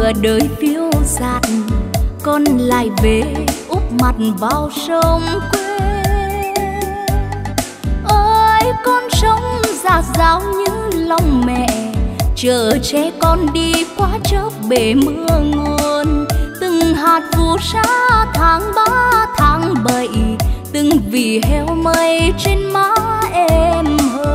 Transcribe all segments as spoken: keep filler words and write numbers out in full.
nửa đời phiêu dạt, con lại về úp mặt vào sông quê. Ơi con sống dạt dào như lòng mẹ, chờ che con đi qua chớp bể mưa nguồn. Từng hạt phù sa tháng ba tháng bảy, từng vì heo mây trên má em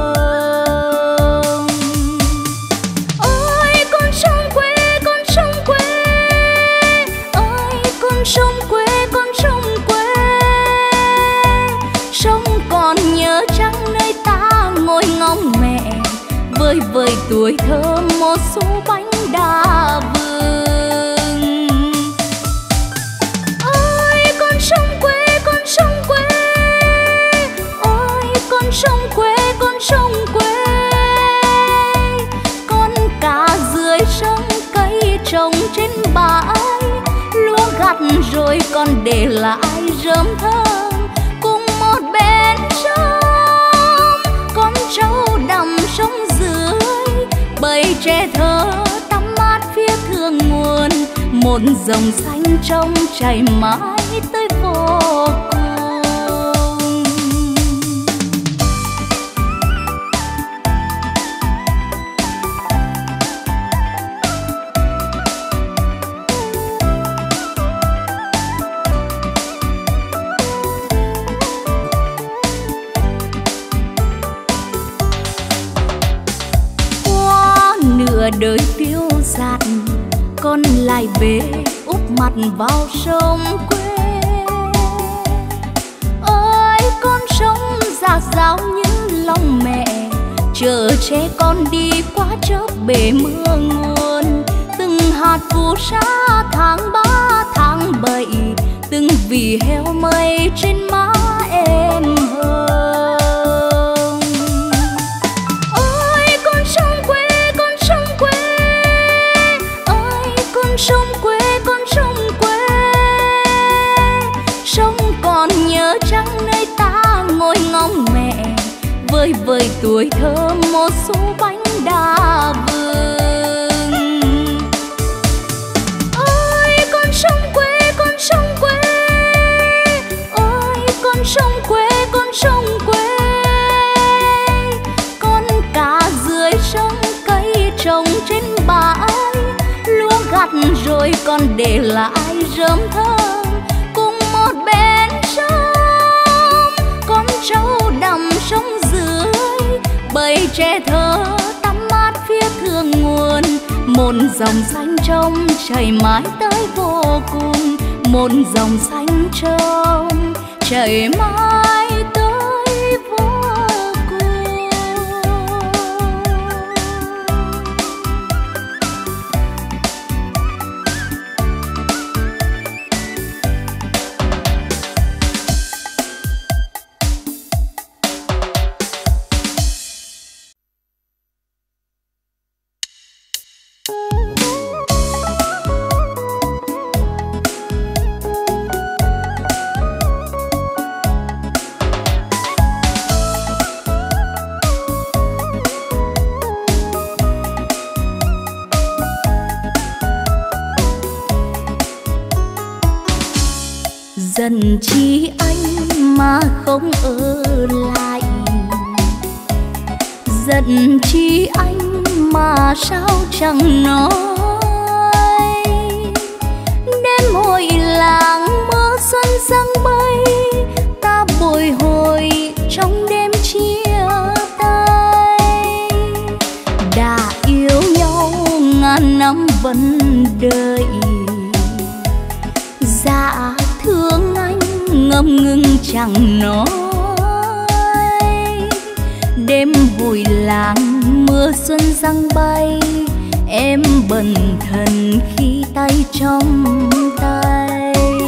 hờn. Ôi con sông quê, con sông quê, ơi con sông quê, con sông quê. Sông còn nhớ chăng nơi ta ngồi ngóng mẹ, vơi vơi tuổi thơ một số bánh đa vừng. Ôi con sông quê, con sông quê, ôi con sông quê, con sông quê. Con cá dưới sông cây trồng trên bãi, lúa gặt rồi còn để lại rơm thơm. Cùng một bên sông con trâu đầm sông dưới, bầy trẻ thơ tắm mát phía thượng nguồn. Một dòng xanh trong chảy mãi tới vô cùng. Qua nửa đời phiêu dạt, con lại về úp mặt vào sông quê. Ơi con sống dạt dào như lòng mẹ, chờ che con đi qua chớp bể mưa nguồn. Từng hạt phù sa tháng ba tháng bảy, từng vì heo mây trên má em hờn. Ôi con sông quê, con sông quê, ơi con sông quê, con sông quê. Sông còn nhớ chăng nơi ta ngồi ngóng mẹ, vơi vơi tuổi thơ một số bánh đa vừng. Ôi con sông quê, con sông quê, ôi con sông quê, con sông quê. Con cá dưới sông cây trồng trên bãi, lúa gặt rồi còn để lại rơm thơm. Cùng một bên sông con trâu đầm sông dưới, bầy trẻ thơ tắm mát phía thượng nguồn. Một dòng xanh trong chảy mãi tới vô cùng, một dòng xanh trong chảy mãi tới vô cùng. Dần chi anh mà không ở lại, giận chi anh mà sao chẳng nói. Đêm hồi làng mưa xuân giăng bay, ta bồi hồi trong đêm chia tay. Đã yêu nhau ngàn năm vẫn đợi, dạ thương anh ngâm ngừng chẳng nói. Đêm hồi làng mưa xuân giăng bay, em bần thần khi tay trong tay.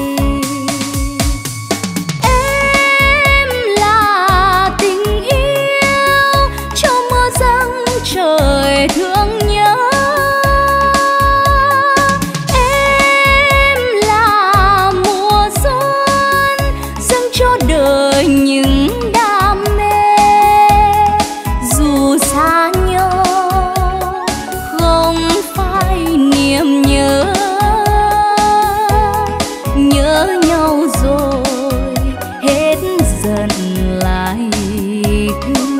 Em là tình yêu cho mưa giăng trời thương nhớ. Em là mùa xuân dâng cho đời những đam mê. Dù xa nhau không phải niềm nhớ, lại thương.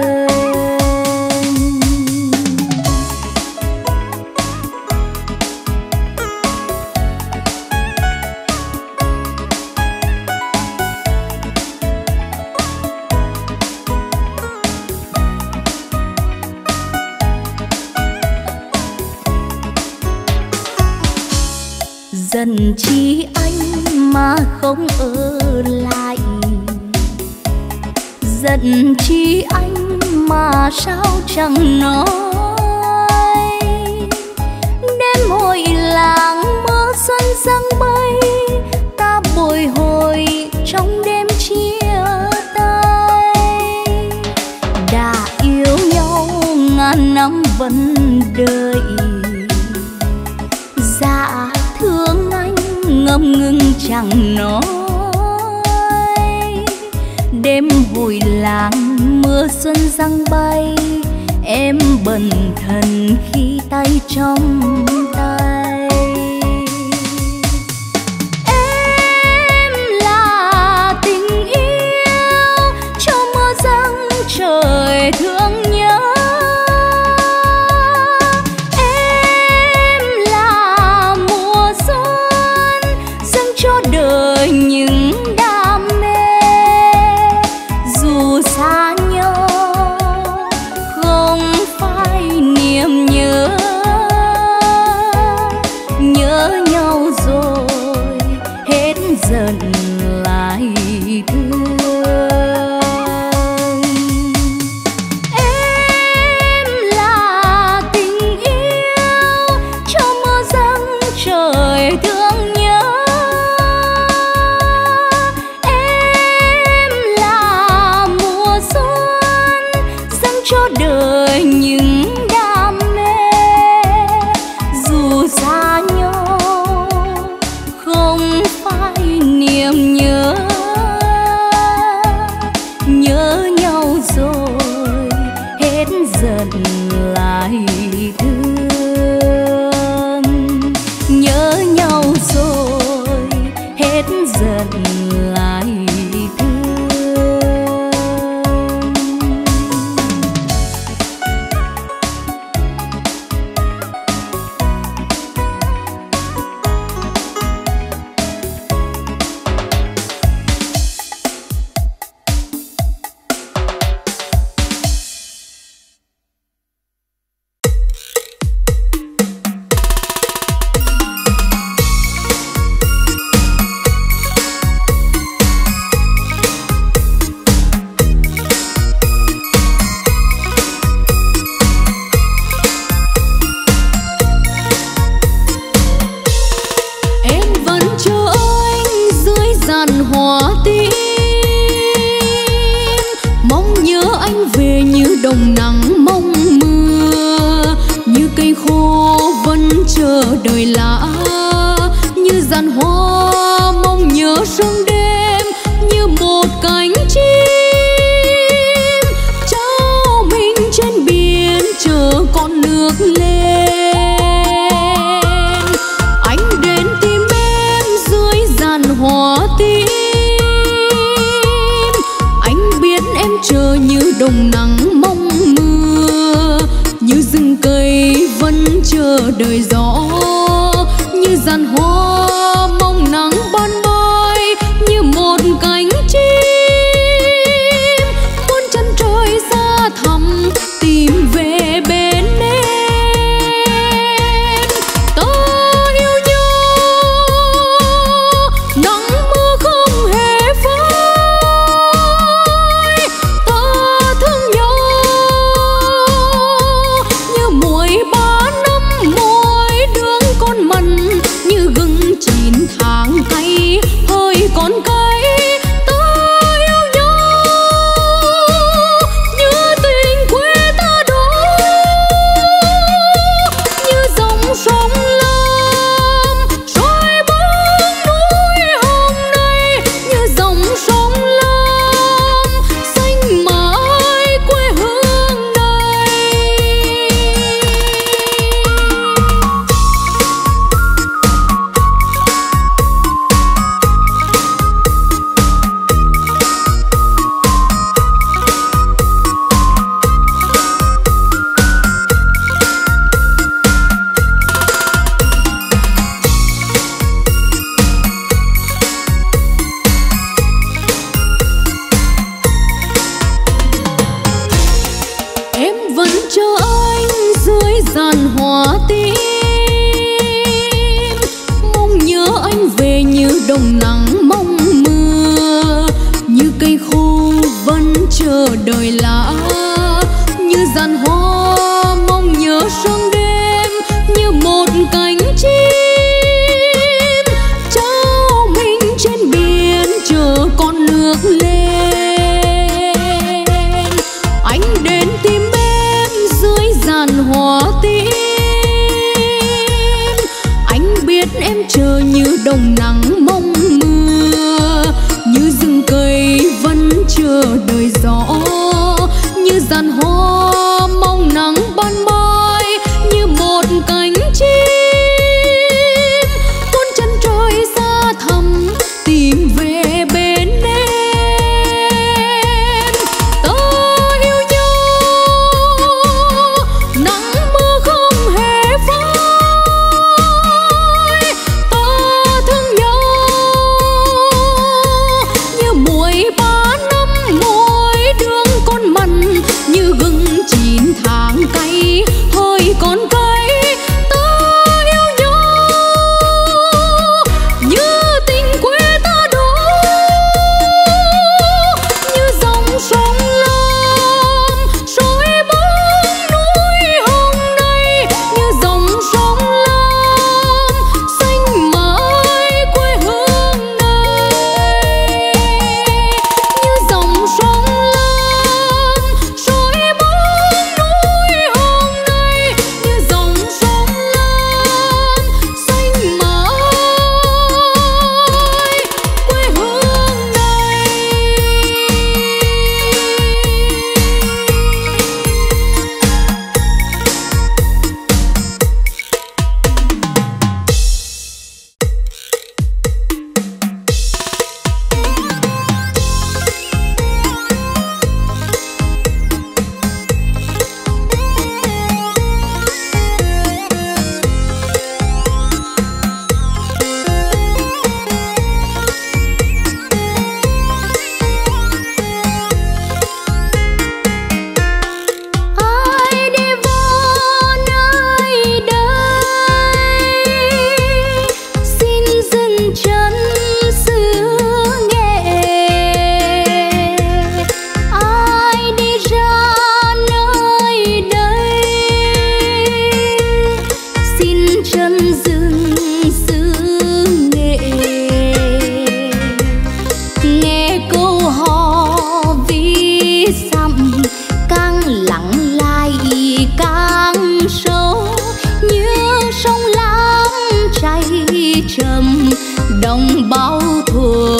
Dần chi anh mà không ở lại, giận chi anh mà sao chẳng nói. Đêm hội làng mưa xuân giăng bay, ta bồi hồi trong đêm chia tay. Đã yêu nhau ngàn năm vẫn đợi, dạ thương anh ngâm ngừng chẳng nói. Đêm hồi làng mưa xuân giăng bay, em bần thần khi tay trong tay. Em là tình yêu cho mưa giăng trời thương nhớ. Em là mùa xuân dâng cho đời những đam mê. Dù xa nhau không phải niềm nhớ, nhớ nhau rồi hết giận lại thương. Em là tình yêu cho mưa giăng trời thương nhớ. Em là mùa xuân dâng cho đời những đam mê. Dù xa nhau không phải niềm nhớ, nhớ nhau rồi hết giận lại thương. Nhớ nhau rồi hết giận lại thương. Em vẫn chờ anh dưới giàn hoa tím, mong nhớ anh về như đồng nắng mong mưa, như cây khô vẫn chờ đời lá, như giàn hoa mong nhớ sương đêm, như một cánh chim trao mình trên biển chờ con nước lên. Anh đến tìm em dưới giàn hoa tím, anh biết em chờ như đồng nắng mong mưa, như rừng cây vẫn chờ đời gió, như giàn hoa mong nắng ban mai, như một cánh chim muôn chân trời xa thẳm tìm về bên em. Ta yêu nhau nắng mưa không hề phai, ta thương nhau như muối ba năm mối đường. đồng nắng mong mưa, như cây khô vẫn chờ đợi lá, như dàn hoa mong nhớ sương đêm, như một cánh chim trao mình trên biển chờ con nước lên. Anh đến tìm em dưới dàn hoa tím, anh biết em chờ như đồng nắng mong mưa, như rừng cây vẫn chờ đời gió, như dàn hoa mong nắng ban mai, như một cánh chim cuốn chân trời xa thẳm tìm về bên em. Ta yêu nhau, nắng mưa không hề phai, ta thương nhau như muối ba năm mỗi đường con mặn, như gừng chín tháng cay hơi còn cay. Ta yêu nhau như tình quê ta đó, như dòng sông Lam trôi bóng núi hồng này, như dòng sông Lam xanh mãi quê hương này, như dòng sông Lam trôi bóng núi hồng này, như dòng sông Lam xanh mãi quê hương này. Ai đi vào nơi đây xin dừng chân xứ Nghệ, ai đi ra nơi đây xin chân dừng xứ Nghệ. Nghe câu hò ví dặm càng lặng lại càng sâu, như sông Lam chảy chậm đồng bao thuở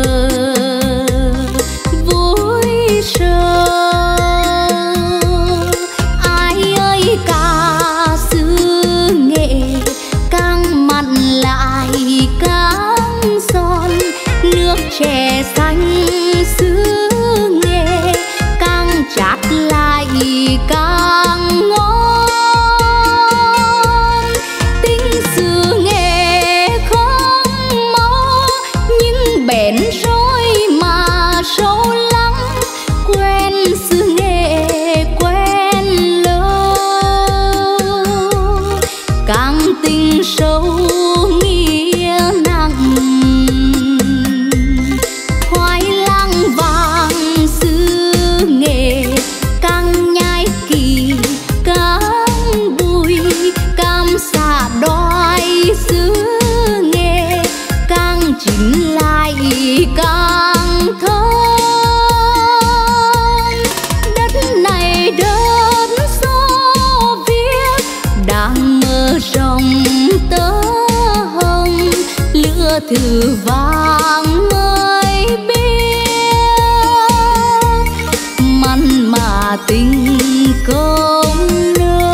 vui sầu. Ai ơi ca xứ Nghệ càng mặn lại càng giòn, nước chè xanh xứ Nghệ càng chát lại càng ngon. Tình xứ Nghệ không mau nhưng bền rồi mà sâu lắm, quen xứ Nghệ quen lâu, càng tình sâu nghĩa nặng. Khoai lang vàng xứ Nghệ càng nhai kỳ càng bùi, cam xạ đoài xứ Nghệ càng chín lại càng thơm. Đất này đất Xô Viết đang mở rộng tơ hồng, lửa thử vàng mới biết mặn mà tình không nơi.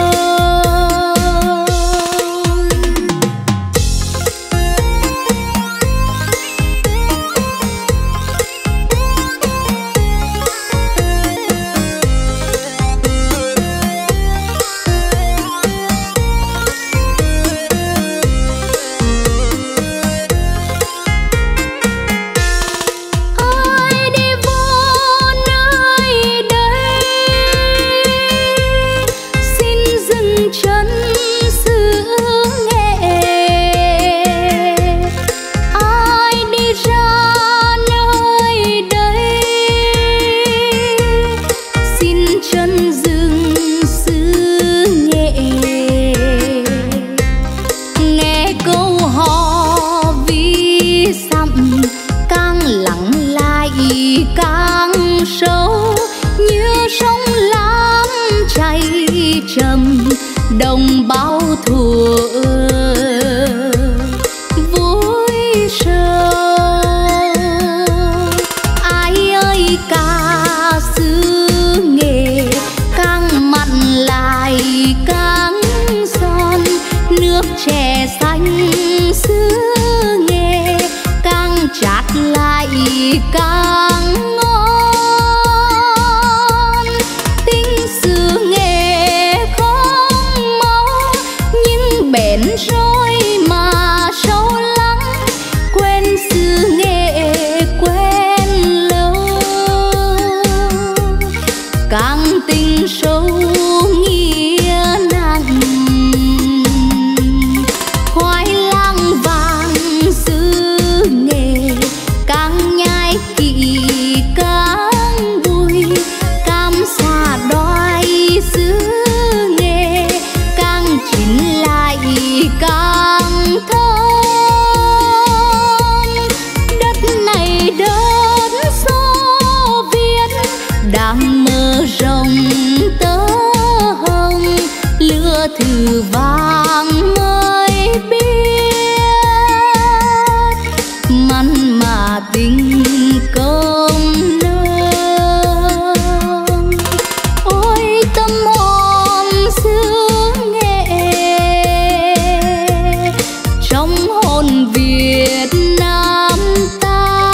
đồng bao thuở vui sơ. Ai ơi ca xứ nghệ càng mặn lại càng son, nước chè xanh xứ nghệ càng chát lại càng ngon. Tình xứ nghệ không mau nhưng bền rồi mà sâu lắng, quên xứ nghệ quên lâu, càng tình sâu nghĩa nặng. Khoai lang vàng xứ nghệ càng nhai kỹ càng bùi, cam xà đoai xứ nghệ càng chín lại càng thơm. Đất này đất Xô Viết đang mở rộng tơ hồng, lửa thử vàng mới biết mặn mà tình công nương. Ôi tâm hồn xứ nghệ trong hồn Việt Nam ta,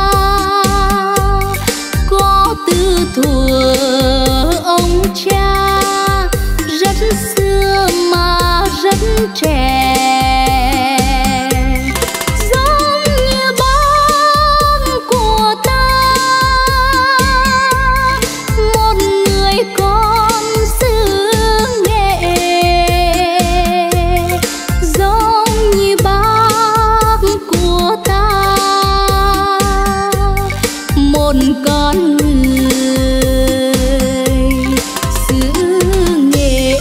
có tư thuở ông cha rất xưa mà rất trẻ. Giống như bác của ta, một người con xứ nghệ. Giống như bác của ta, một con người xứ nghệ.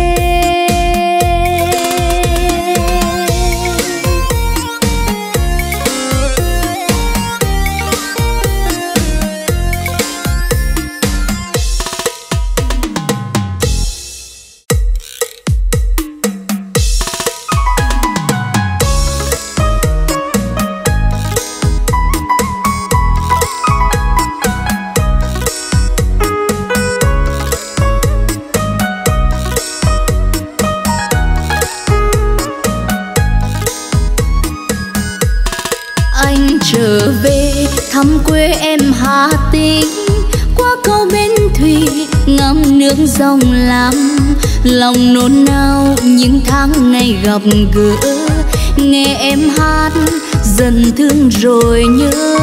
Anh trở về thăm quê em Hà Tĩnh, qua cầu Bến Thủy ngắm nước dòng Lam, lòng nôn nao những tháng ngày gặp gỡ. Nghe em hát dần thương rồi nhớ.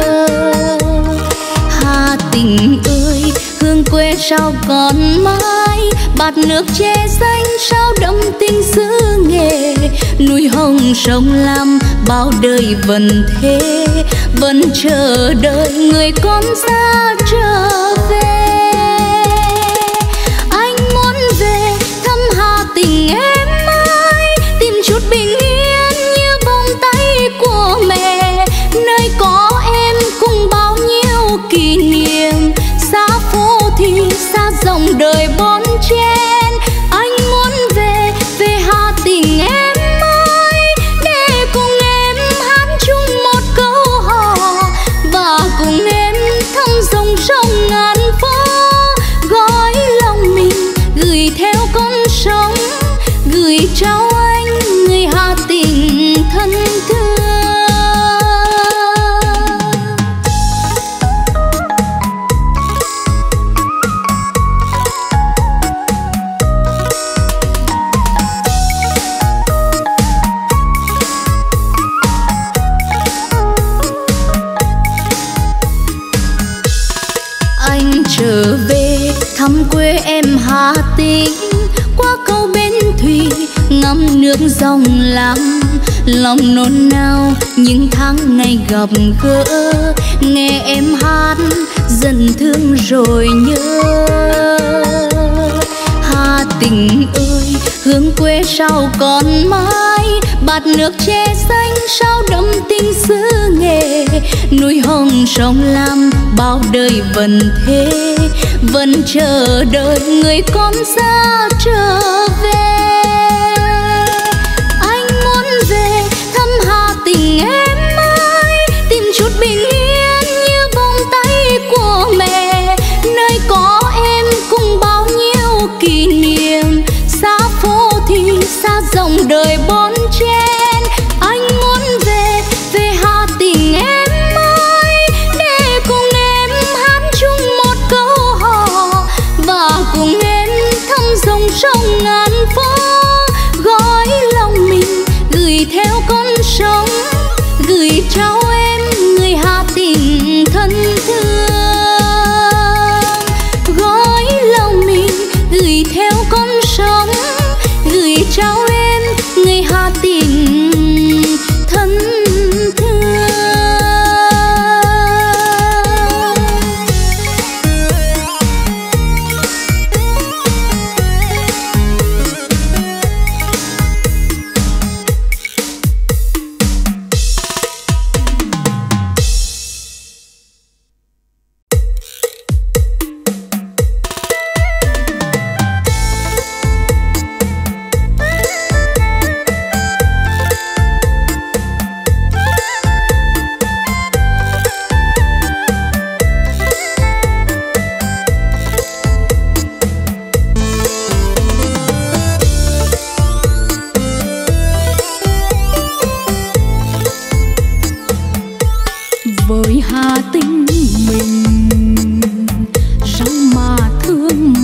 Hà Tĩnh ơi hương quê sao còn mãi, bạt nước che xanh sao đậm tình xứ nghệ. Núi hồng sông Lam bao đời vẫn thế, vẫn chờ đợi người con xa trở về. Anh muốn về thăm Hà Tĩnh em ơi, tìm chút bình yên như vòng tay của mẹ, nơi có em cùng bao nhiêu kỷ niệm. Xa phố thì xa dòng đời bon chen, anh muốn về về Hà Tĩnh em ơi, để cùng em hát chung một câu hò và cùng em thăm dòng sông ngàn phố. Gói lòng mình gửi theo con sông, gửi trao anh người Hà Tĩnh thân thương. Anh trở về thăm quê em Hà Tĩnh, qua cầu Bến Thủy ngắm nước dòng Lam, lòng nôn nao những tháng ngày gặp gỡ. Nghe em hát dần thương rồi nhớ. Hà Tĩnh ơi hương quê sao còn mãi, bạt nước che xanh sao đậm tình xứ nghệ. Núi hồng sông Lam bao đời vẫn thế, vẫn chờ đợi người con xa trở về.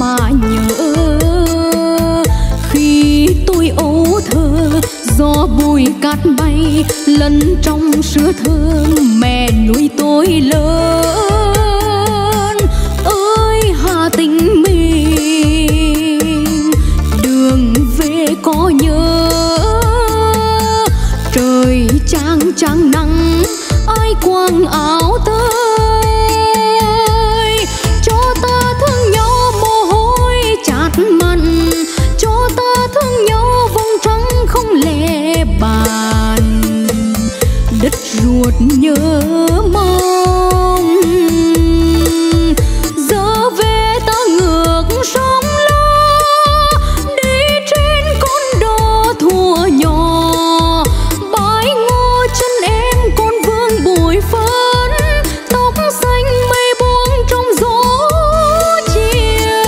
mà nhớ. Khi tôi ấu thơ gió bụi cát bay lẫn trong sữa thơm mẹ nuôi tôi lớn. Ơi Hà Tĩnh mình đường về có nhớ, trời chang chang nắng ai quàng áo tơi, cho ta thương nhau mồ hôi chát mặn, cho ta thương nhau vòng trắng không lẽ bàn. Đất ruột nhớ mong giờ về ta ngược sóng lo, đi trên con đò thua nhỏ bãi ngô chân em con vương bụi phấn, tóc xanh mây buông trong gió chiều.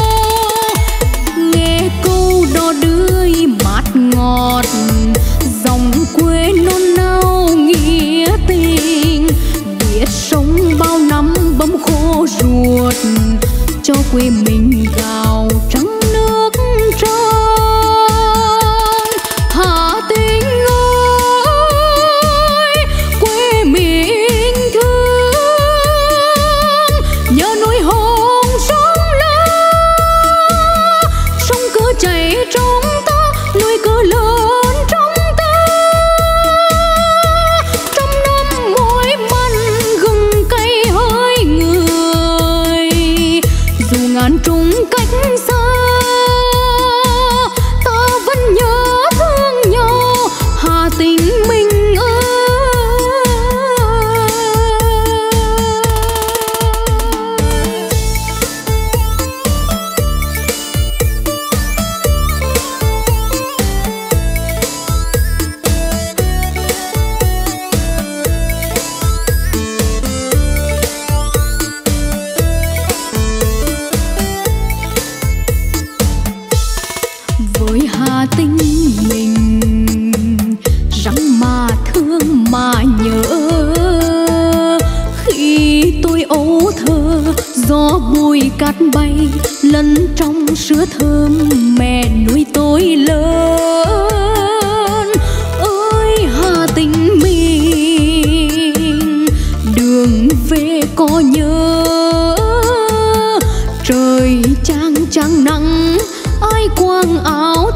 Nghe câu đò đưa mát ngọt dòng quê nôn nao nghĩa tình, biết sống bao năm bấm khô ruột cho quê mình gạo trắng nước trong. Hà Tĩnh ơi quê mình thương, nhớ núi hồng sông lớn, sông cứ chảy trong ta, núi cứ lớn trong ta. Trăm năm mối mặn gừng cay hơi người, dù ngàn trùng cách xa ta vẫn nhớ thương nhau Hà Tĩnh mình ơi. Với Hà Tĩnh mình răng mà thương mà nhớ. Khi tôi ấu thơ gió bụi cát bay lẫn trong sữa thơm mẹ nuôi tôi lớn. Ơi Hà Tĩnh mình đường về có nhớ, trời chang chang nắng ai quàng áo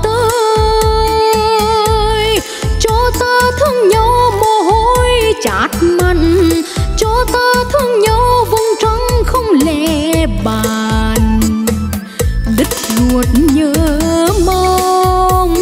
tơi, cho ta thương nhau mồ hôi chát mặn, cho ta thương nhau vòng trắng không lẽ bàn. Đất ruột nhớ mong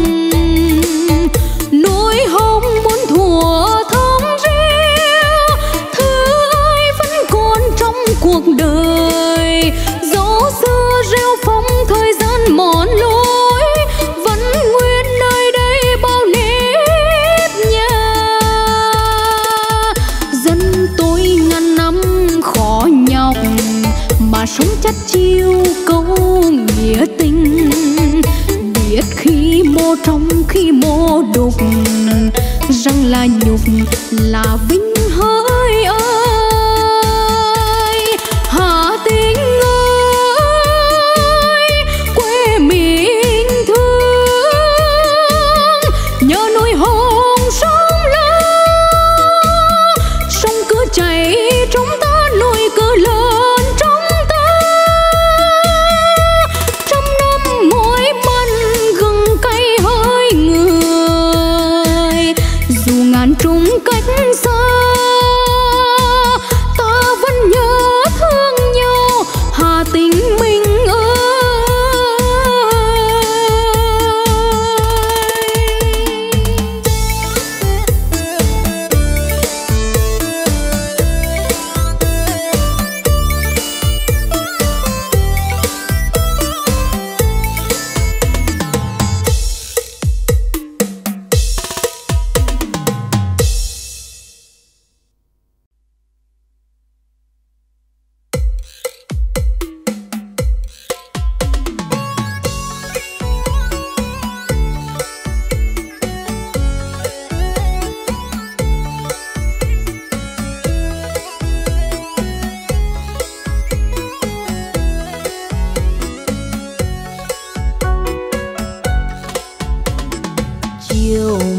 núi hồng muốn thủa thắm rêu, thứ ai vẫn còn trong cuộc đời. Gió xưa rêu phong thời gian mòn lối, vẫn nguyên nơi đây bao nếp nhà. Dân tôi ngàn năm khó nhọc mà sống chắt chiu câu nghĩa tình, biết khi mô trong khi mô đục, rằng là nhục là vinh hơi ơi. Hà Tĩnh ơi quê mình thương, nhớ núi hồng sông lớn, sông cứ chảy trong ta, núi cứ lớn trong ta. Trăm năm mối mặn gừng cay hơi người, dù ngàn trùng cách xa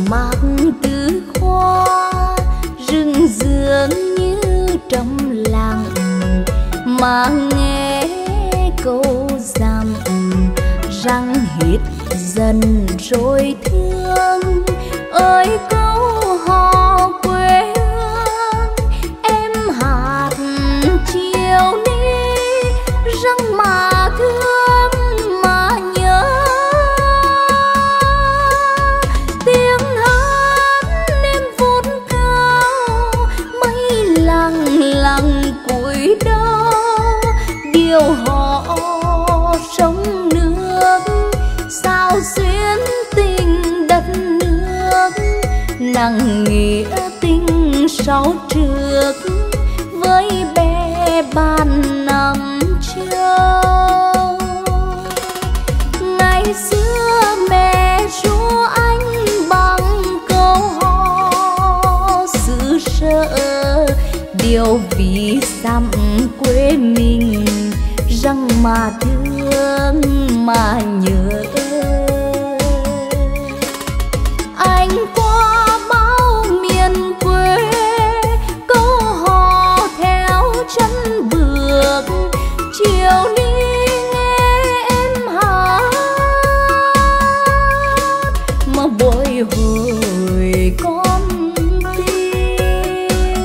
mạc tứ hoa, rừng dường như trong lặng mà nghe câu rằng răng hít dần rồi thương. Ơi câu hò quê hương em hát chiều đi, răng mà thương mà nhớ. Tiếng hát em vút cao mây lặng lặng cúi đầu, điều họ sông nước sao xuyên tình đất nước. Nặng nghĩa tình sau trước với bé ban năm châu. Ngày xưa mẹ ru anh bằng câu hò xứ sở, điều vì dặm quê mình răng mà thương mà nhớ. Anh qua bao miền quê câu hò theo chân bước, chiều đi nghe em hát mà bồi hồi con tim.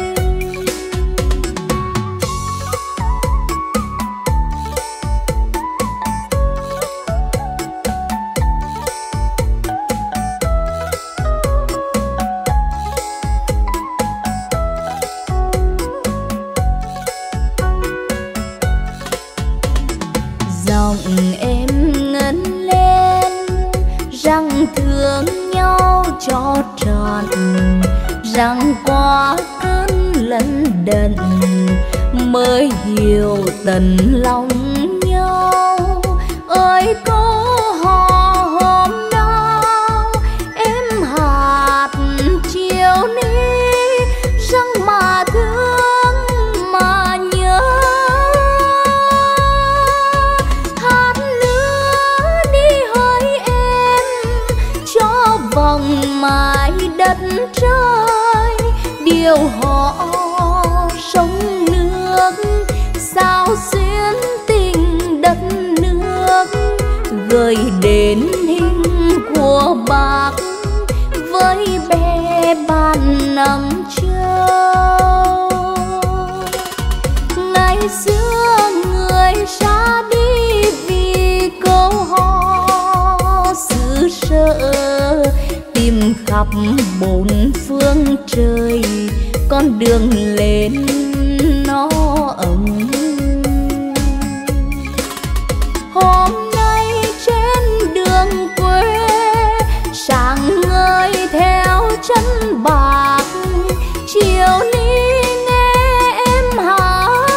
Giọng em ngân lên rằng thương nhau cho trọn, rằng qua cơn lẫn đận mới hiểu tận lòng nhau. Ơi câu hò hôm đó em hát chiều ní, rằng mà thương mà nhớ. Hát nữa đi hỡi em cho vòng mãi đất trời, điều họ sông nước sao xuyên tình đất nước. Gửi đến hình của bác với bé ban năm châu. Ngày xưa người xa đi vì câu hò xứ sở, tìm khắp bốn phương trời con đường lên nó ấm. Hôm nay trên đường quê sáng ngời theo chân bạc, chiều ní nghe em hát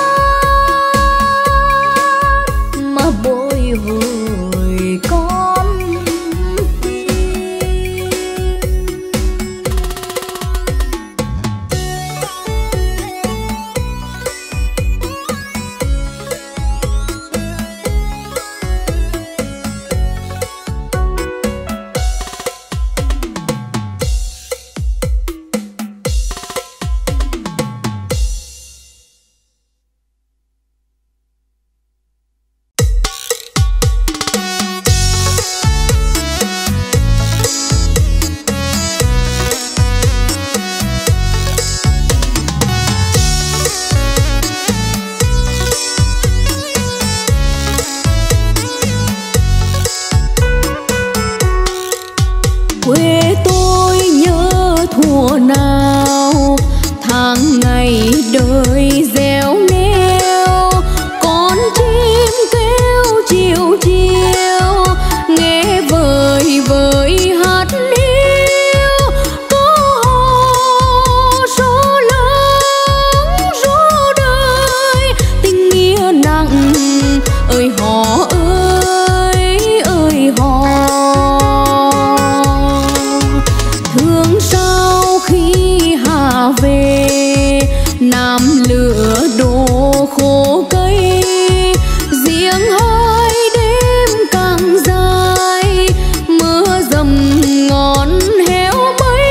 mà bồi hồi con tim. Quê tôi nhớ thuở nào tháng ngày đời gieo neo, con chim kêu chiều chiều nghe vời vời hát hiu. Câu hò số lớn ru đời tình nghĩa nặng, ơi hò ơi ơi hò. Thương sao khi hà về nam lửa đổ khô cây, riêng hai đêm càng dài mưa dầm ngọn héo mây.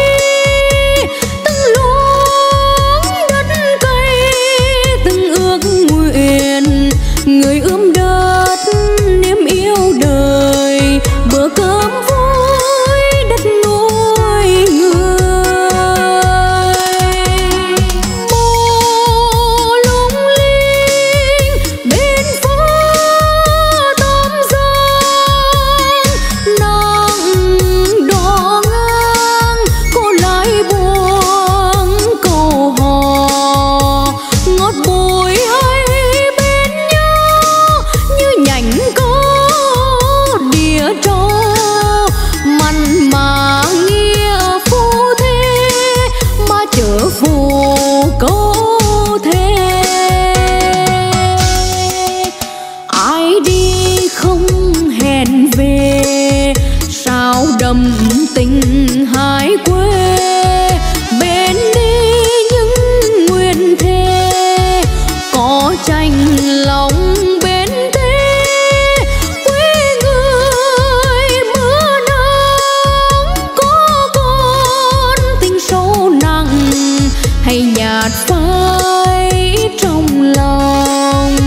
hải quê, bên đi những nguyện thề, có tranh lòng bên thế. Quê người mưa nắng, có con tình sâu nặng hay nhạt phai trong lòng.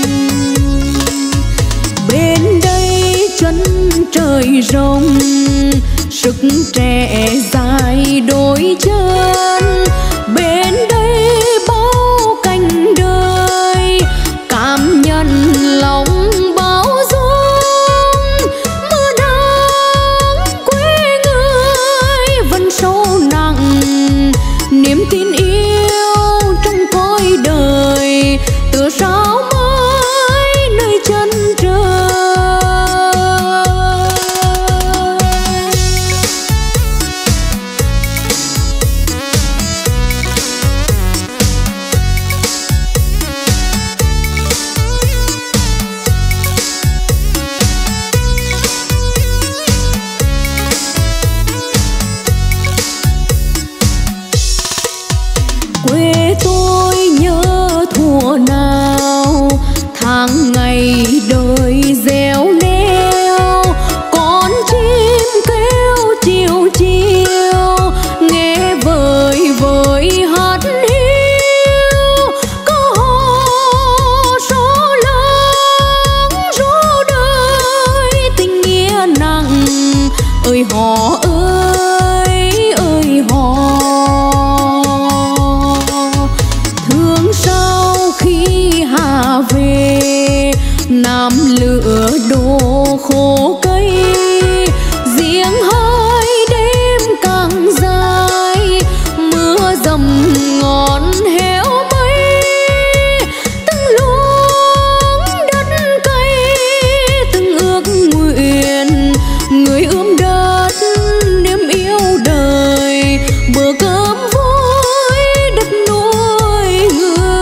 Bên đây chân trời rộng, sức trẻ dài đôi chân. Bên đây bao cảnh đời, cảm nhận lòng bao dung. Mưa nắng quê người vẫn sâu nặng, niềm tin yêu trong cõi đời, tựa sao mới nơi chân trời. Quê tôi nhớ thuở nào, tháng ngày đời gieo neo. Con chim kêu chiều chiều, nghe vời vời hát hiu. Có hò số lắng ru đời tình nghĩa nặng. Ơi hò ơi ơi hò, về nam lửa đổ khô cây. Riêng hai đêm càng dài, mưa dầm ngọn héo mây. Từng luống đất cay, từng ước nguyện người ươm đất niềm yêu đời. Bữa cơm vui đất nuôi người,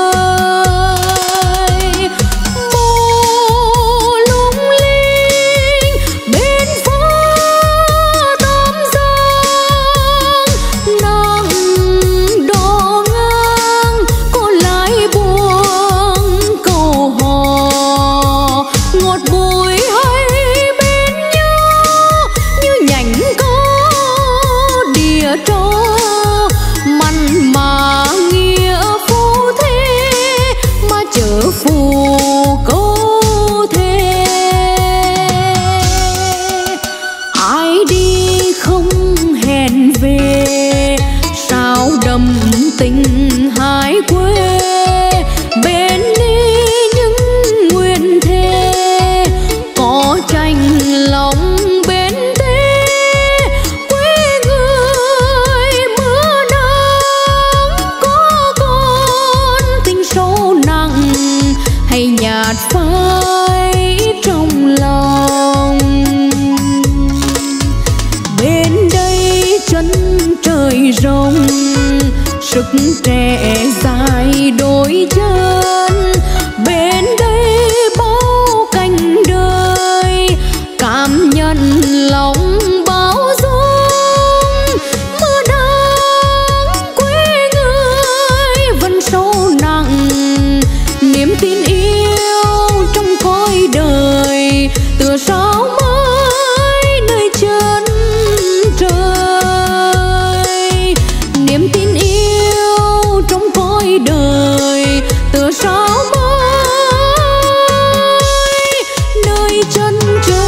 tình hải quê. Bên đi những nguyện thề, có tranh lòng bên thế. Quê người mưa nắng, có con tình sâu nặng hay nhạt phai trong lòng. Bên đây chân trời rộng, sức trẻ dài đôi chân. Bên đây bao cảnh đời, cảm nhận lòng bao dung. Mưa nắng quê người vẫn sâu nặng, niềm tin yêu trong cõi đời, tựa sao mới nơi chân trời. Niềm tin yêu trong cõi đời, tựa sao mới nơi chân trời.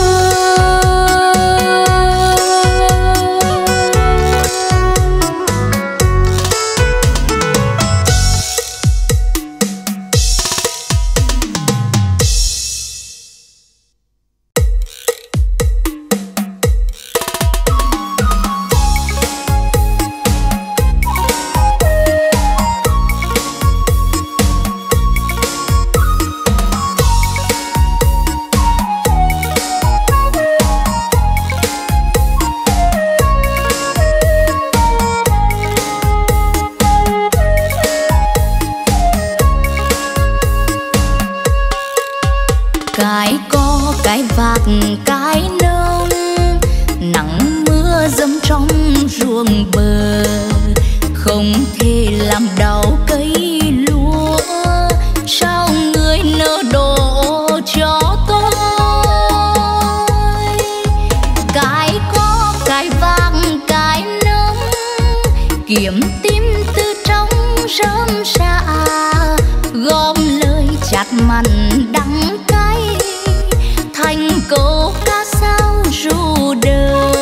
Cái có cái vạc cái nông, nắng mưa mưa dầm trong ruộng bờ, không thể làm đau cây lúa. Sao người nỡ đổ cho tôi? Cái có cái vàng cái nấm, kiếm tìm từ trong rơm rạ, gom lời chát mặn đắng cay thành câu ca sao ru đời.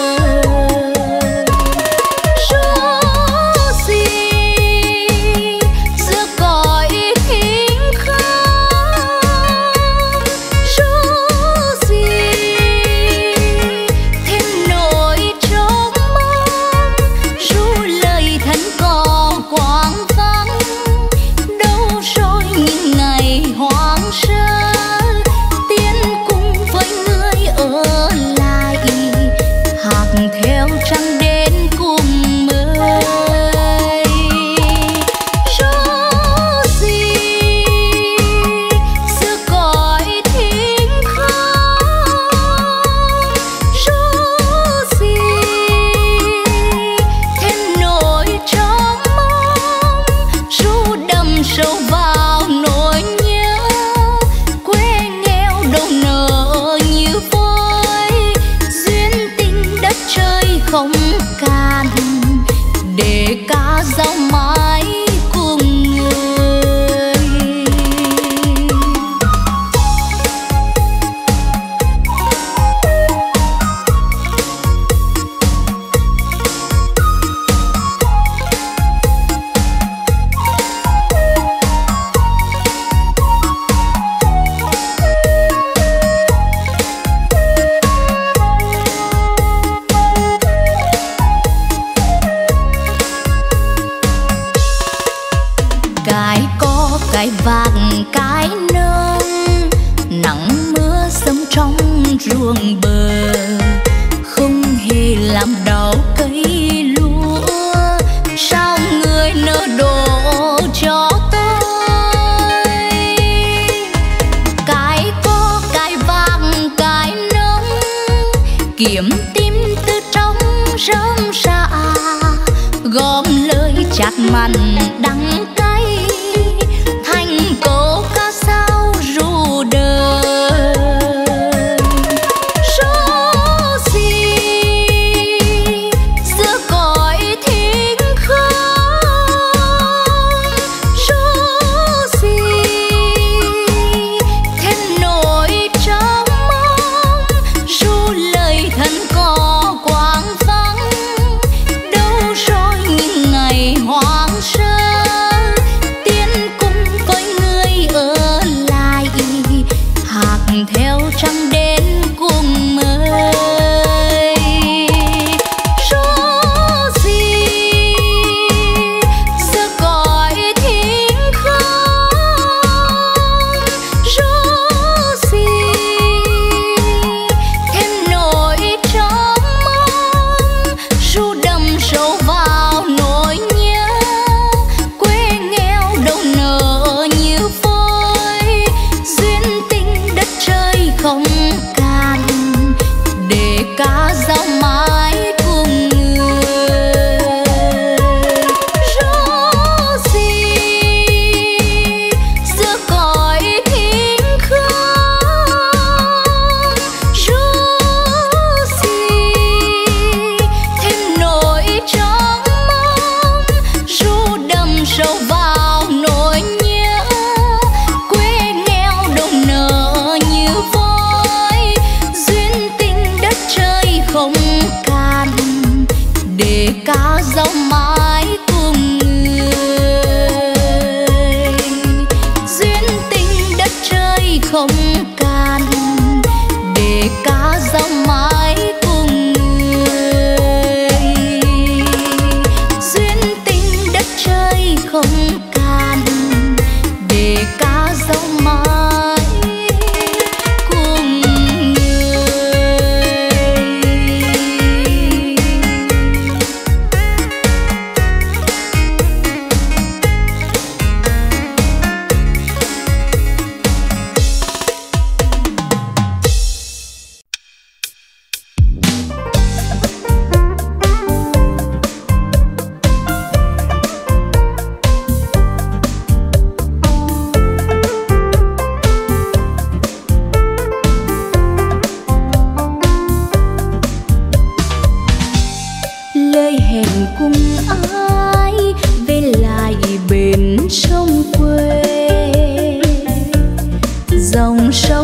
Ruộng bờ không hề làm đau cây lúa. Sao người nỡ đổ cho tôi? Cái có cái vàng cái nấm, kiếm tìm từ trong rơm rạ, gom lời chát mặn đắng cay thành câu ca sao ru đời. Hoang sơ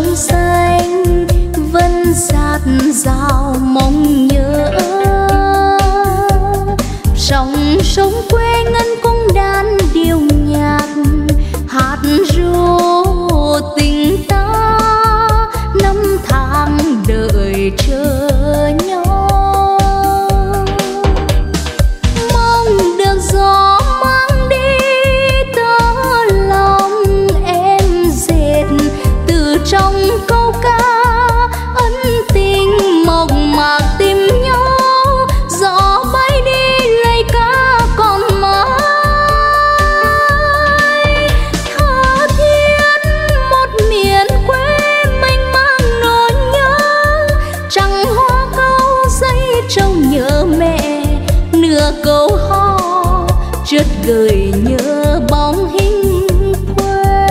sông xanh vẫn dạt dào mong nhớ. Sông sông quê ngân cung đàn điệu nhạc hát ru tình ta năm tháng đợi chờ nhau. Mong được gió mang đi tơ lòng em dệt từ trong câu ca ân tình mộc mạc tìm nhau. Gió bay đi lấy ca còn mãi tha thiết một miền quê mênh mang nỗi nhớ. Trăng hoa câu dây trâu nhớ mẹ nửa câu hò chợt gợi nhớ bóng hình quê.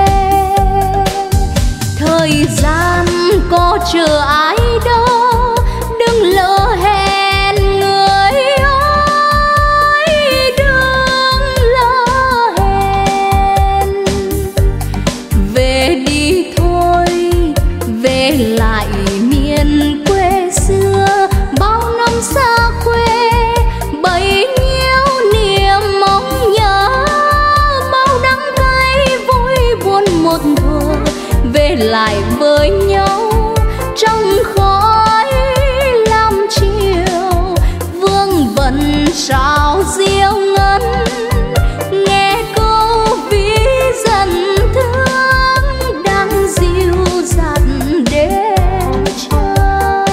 Thời gian có chờ ai đâu đừng lỡ hẹn người ơi, đừng lỡ hẹn. Về đi thôi về lại miền quê xưa bao năm xa quê bấy nhiêu niềm mong nhớ. Bao đắng cay vui buồn một thuở về lại với nhau trong khói lam chiều. Vương vần sao diêu ngân nghe câu ví dần thương đang dịu dặt đêm trăng.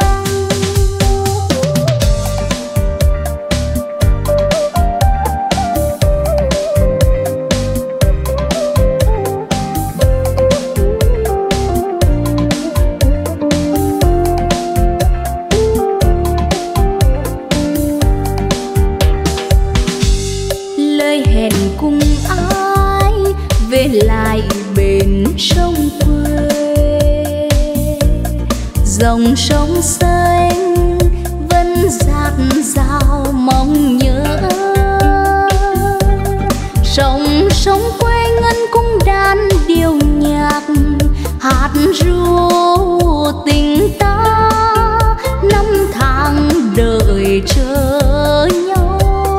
Lời hẹn cùng ai về lại bên sông quê. Dòng sông xanh vẫn dạt dào mong nhớ. Sông sông quê ngân cung đàn điệu nhạc hát ru tình ta năm tháng đợi chờ nhau.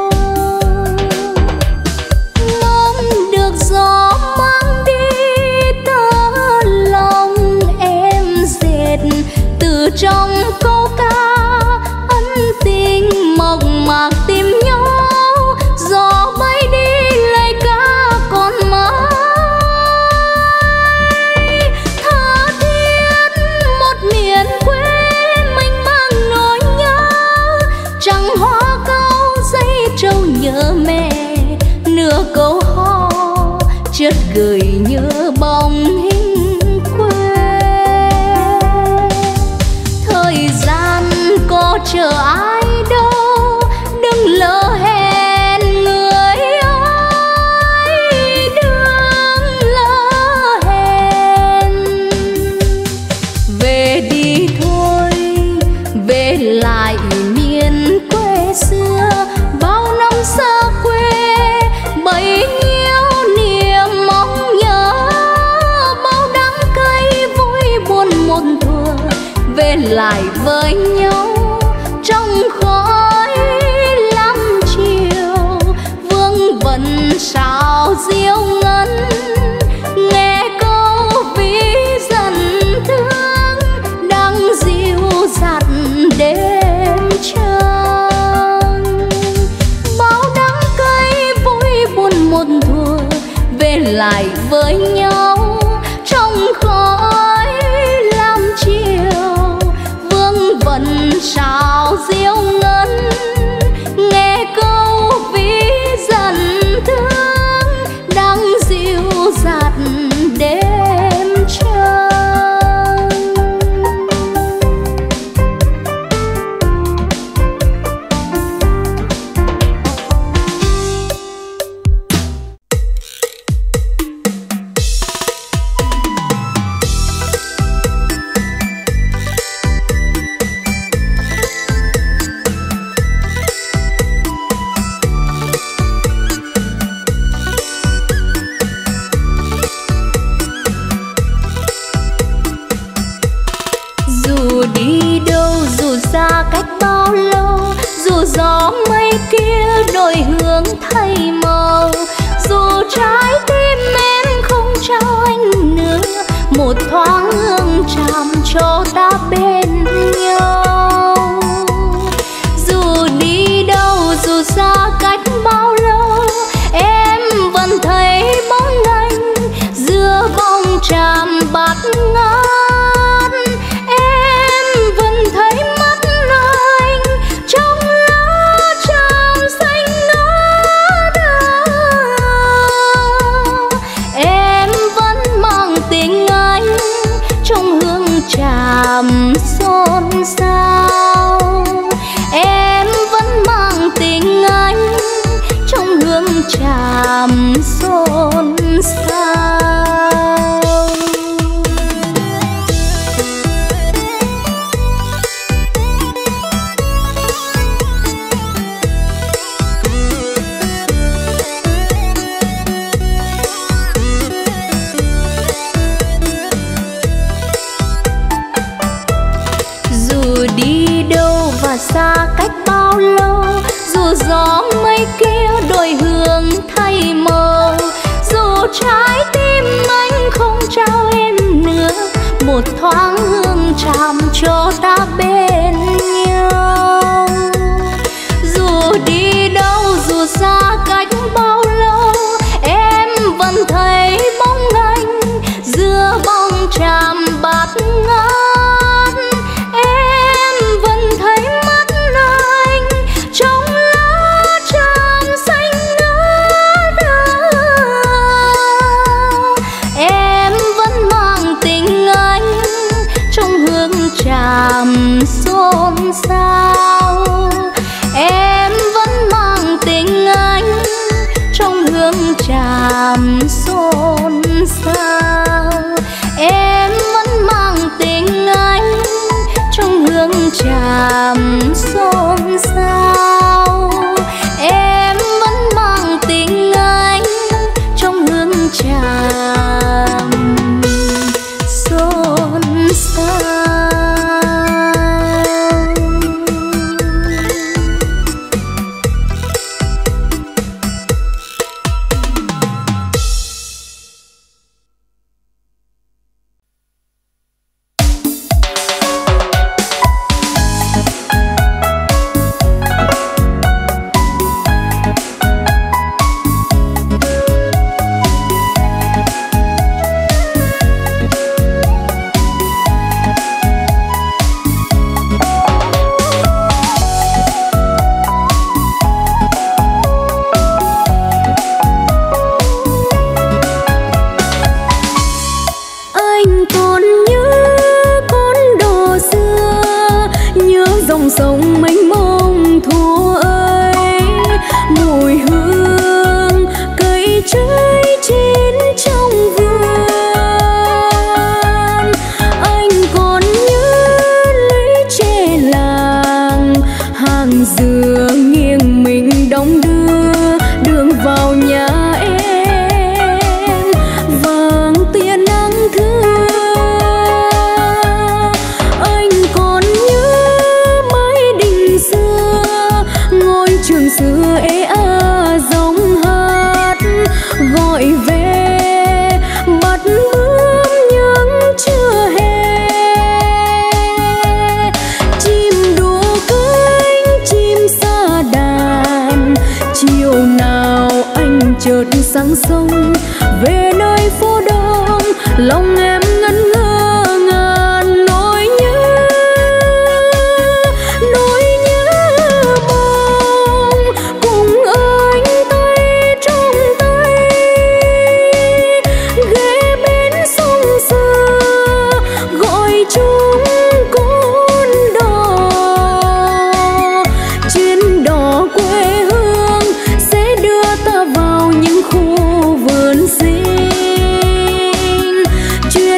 Mong được gió mang đi tơ lòng em dệt từ trong câu ca ân tình mộc mạc tìm nhau. Gió bay đi lấy ca còn mãi tha thiết một miền quê mênh mang nỗi nhớ. Trăng hoa câu dây trâu nhớ mẹ nửa câu hò chợt gợi nhớ bóng hình quê. Thời gian có chờ ai đâu đừng lỡ hẹn người ơi, đừng lỡ hẹn. Về đi thôi về lại miền quê xưa bao năm xa quê bấy nhiêu niềm mong nhớ. Bao đắng cay vui buồn một thuở về lại với nhau trong khói lam chiều. Vương vần sao diêu ngân nghe câu ví dần thương đang dịu dặt đêm trăng. Bao đắng cay vui buồn một thuở về lại với nhau trong khói lam chiều. Vương vần sao diêu ngân nghe câu ví dần thương đang mây kia đổi hướng thay màu. Dù trái tim em không trao anh nữa, một thoáng hương tràm cho ta bên nhau. Dù đi đâu, dù xa cách bao lâu, em vẫn thấy bóng anh giữa bóng tràm bạt ngát. Em vẫn thấy mắt anh trong lá tràm xanh ngát. Em vẫn mang tình anh trong hương tràm xôn xao. Em vẫn mang tình anh trong hương tràm xôn xao. Dù đi đâu và xa cách bao lâu, dù gió mây kia đổi hướng thay màu, dù trái tim anh không trao em nữa, một thoáng hương tràm cho ta bên nhau. Dù đi đâu, dù xa cách bao lâu, em vẫn thấy bóng anh giữa bóng tràm bạt ngát. Em vẫn thấy mắt anh trong lá tràm xanh ngát. Em vẫn mang tình anh trong hương tràm xôn xao. Em vẫn mang tình anh trong hương tràm xôn xao. Em vẫn mang tình anh trong hương tràm xôn xao. Em vẫn mang tình anh trong hương tràm xôn xao. Sông mênh mông thu ơi, mùi hương cây trái chín trong vườn. Anh còn nhớ lũy tre làng, hàng dừa nghiêng mình đong đưa đường vào nhà em vàng tia nắng thưa. Anh còn nhớ trường xưa ế a giọng hát gọi về bắt bướm nhưng chưa hè. Chim đua cánh chim xa đàn, chiều nào anh chợt sang sông về nơi phố đông, lòng em ngẩn ngơ ngàn nỗi nhớ. Nỗi chuyện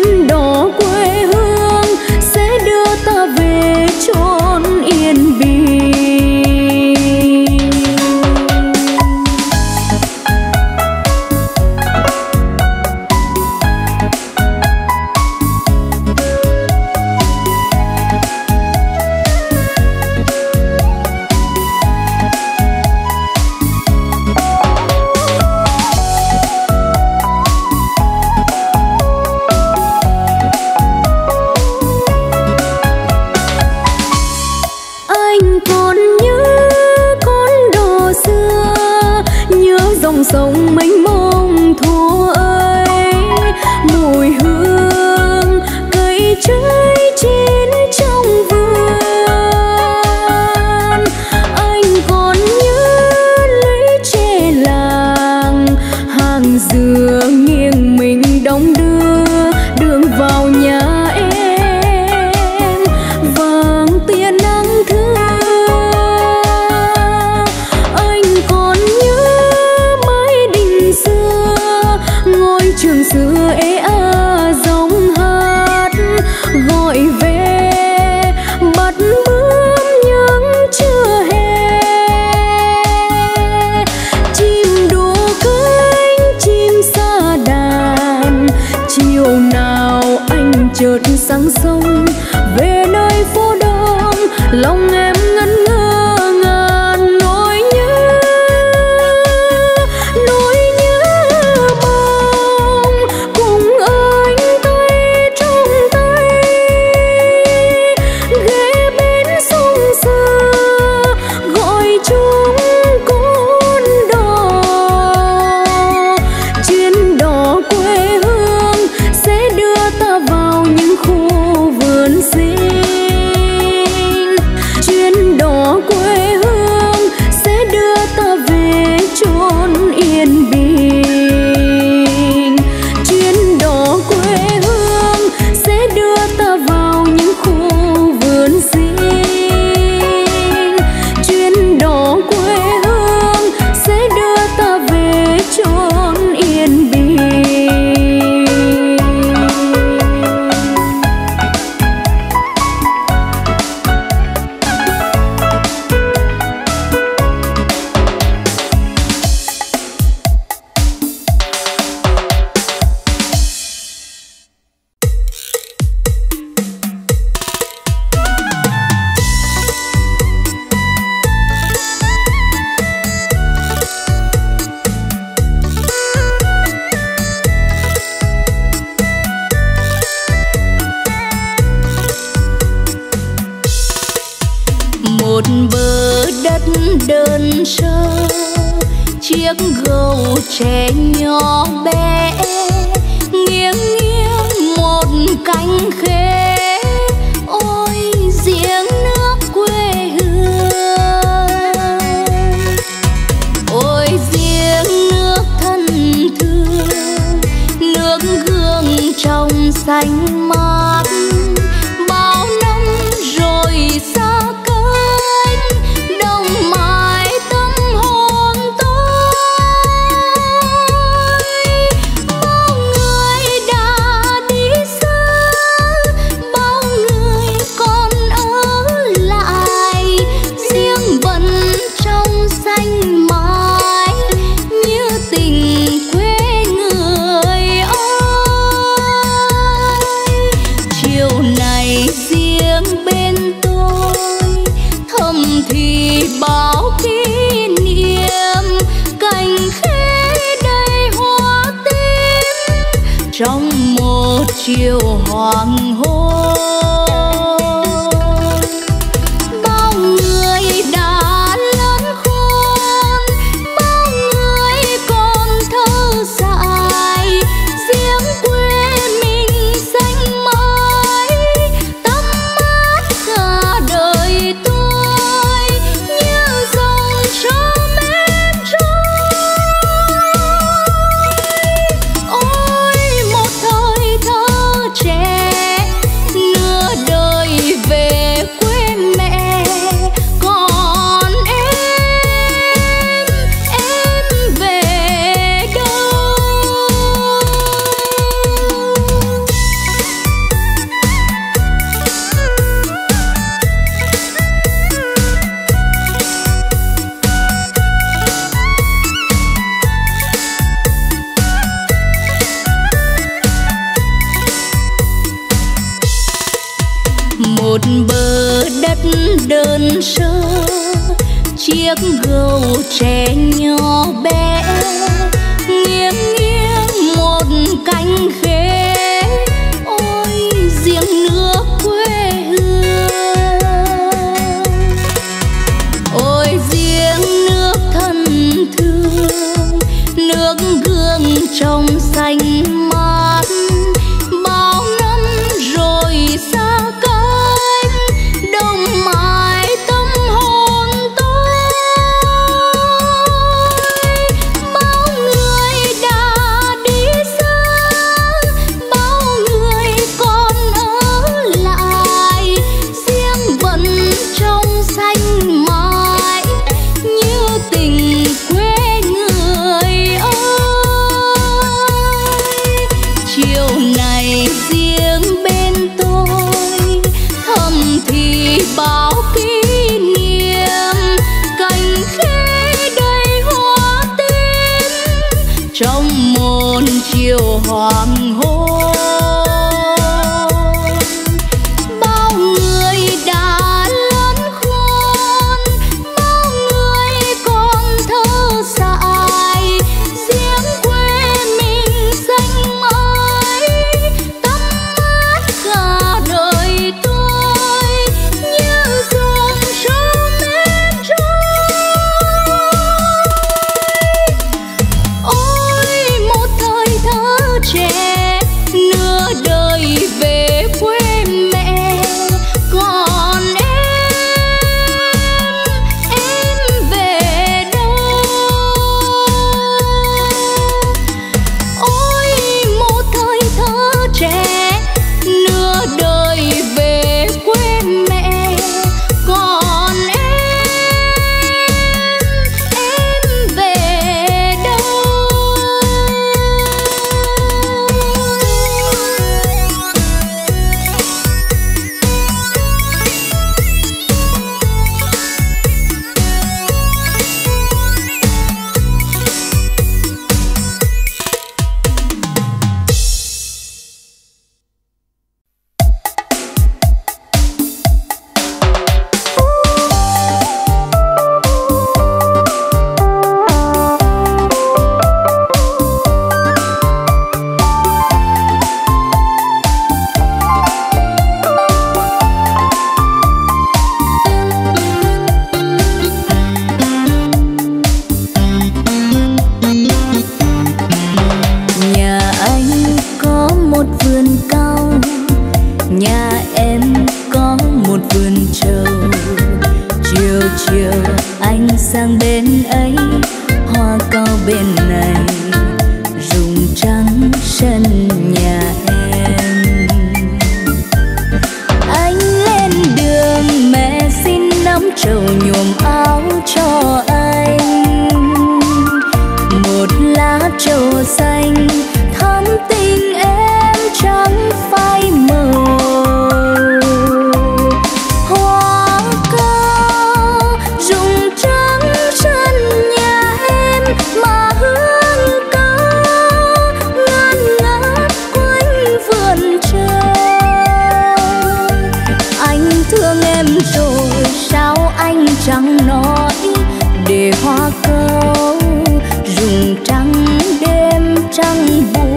sông mênh mông thuở ấy, mùi hương cây trái chín trong vườn. Anh còn nhớ lũy tre làng, hàng dừa nghiêng mình đong đưa đường vào nhà em, vàng tia nắng thưa. Anh còn nhớ mái đình xưa, ngôi trường xưa ế a giọng hát gọi về bắt bướm những trưa hè. Chim đua cánh chim sa đàn, chiều nào anh chợt sang sông về nơi phố đông, lòng em ngẩn ngơ ngàn nỗi nhớ, nỗi nhớ mong cùng anh tay trong tay, ghé bên sông xưa gọi chúng con đò. Chuyến đò quê hương sẽ đưa ta vào những khu vườn xinh, chuyến đò quê hương sẽ đưa ta về chốn yên bình, chuyến đò quê hương sẽ đưa ta vào những khu vườn xinh, chuyến đò quê hương sẽ đưa ta về chốn yên bình. Một bờ đất đơn sơ, chiếc gấu trẻ nhỏ bé nghiêng nghiêng một cánh khế. Ôi giếng nước quê hương, ôi giếng nước thân thương, nước gương trong xanh mát, bao năm rồi xa cách, đông mãi tâm hồn tôi. Bao người đã đi xa, bao người còn ở lại, riêng vẫn trong xanh mãi như tình quê người ơi. Chiều này riêng bên tôi thầm thì bao kỷ niệm, cành khế đầy hoa tím trong một chiều hoàng hôn. Bao người đã lớn khôn, bao người còn thơ dại, riêng quê mình xanh mãi, tắm mát cả đời tôi như dòng cho mến trôi. Ôi một thời thơ trẻ, nửa đời về quê mẹ, còn em, em về đâu? Một bờ đất đơn sơ, chiếc gấu trẻ nhỏ bé nghiêng nghiêng một cánh khế. Ôi giếng nước quê hương, ôi giếng nước thân thương, chiều hoàng hôn. Bao người đã lớn khôn, bao người còn thơ dại, riêng quê mình xanh mãi, tắm mát cả đời tôi như dòng sông mến trôi. Ôi một thời thơ trẻ, nửa đời về quê mẹ, còn em, em về đâu? Ôi một thời thơ trẻ, nửa đời về quê mẹ, còn em, em về đâu? Nhà anh có một vườn cau, nhà em có một vườn trầu. Chiều chiều anh sang bên ấy, hoa cau bên này, rụng trắng sân nhà em. Anh lên đường mẹ xin nắm trầu nhuộm áo cho anh, một lá trầu xanh thắm tình em chẳng phai màu. Hoa cau rụng trắng sân nhà em, mà hương cau ngát ngát quanh vườn trời. Anh thương em rồi sao anh chẳng nói, để hoa cau rụng trắng đêm trăng buồn.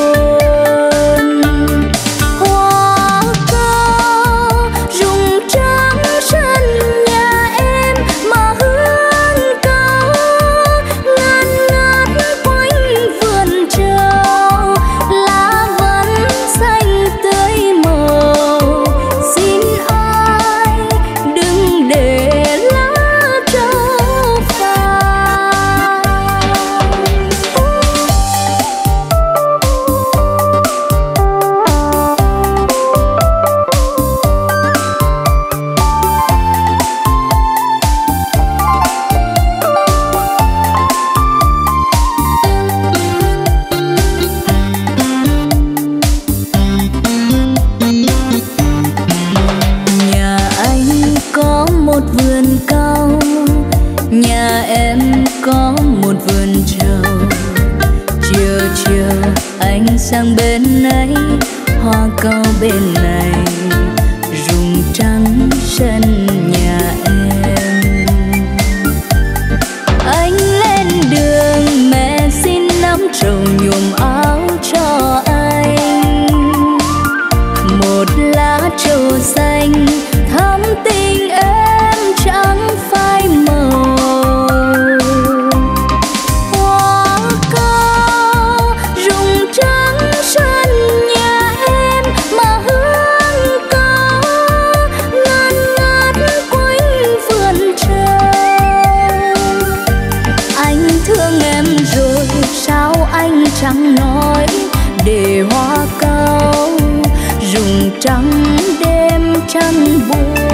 Hoa cau rụng trắng sân nhà em, mà hương cau ngát ngát quanh vườn trầu. Lá vẫn xanh tươi màu, xin ai đừng để lá trầu phai. Nhà anh có một vườn cau, nhà em có một vườn trầu. Chiều chiều anh sang bên ấy, hoa cau bên này, rụng trắng sân nhà em. Anh lên đường mẹ xin nắm trầu nhuộm áo cho anh, một lá trầu xanh thắm tình em chẳng phai màu. Hoa cau rụng trắng sân nhà em, mà hương cau ngát ngát quanh vườn trời. Anh thương em rồi sao anh chẳng nói, để hoa cau rụng trắng đêm trăng buồn.